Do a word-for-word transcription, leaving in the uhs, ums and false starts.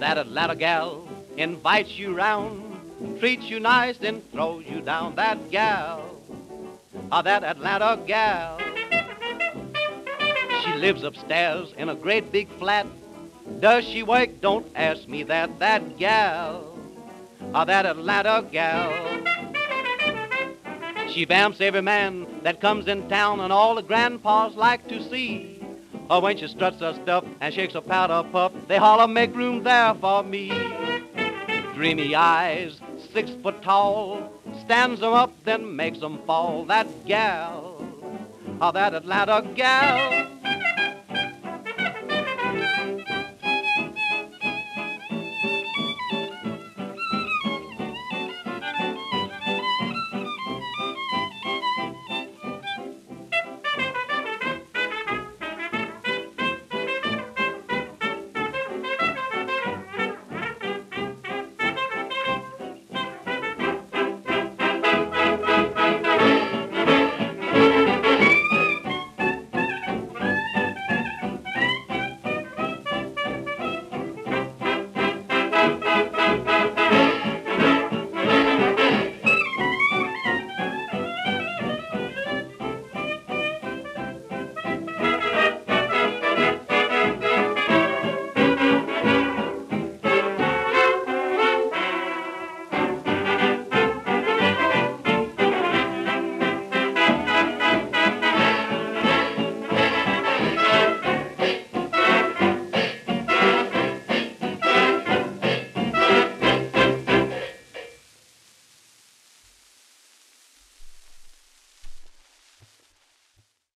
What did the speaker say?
that Atlanta gal invites you round, treats you nice, then throws you down. That gal, ah, that Atlanta gal. She lives upstairs in a great big flat. Does she work? Don't ask me that. That gal, ah, that Atlanta gal. She vamps every man that comes in town, and all the grandpas like to see. Or when she struts her stuff and shakes her powder puff, they holler, make room there for me. Dreamy eyes, six foot tall, stands them up, then makes them fall. That gal, oh, that Atlanta gal.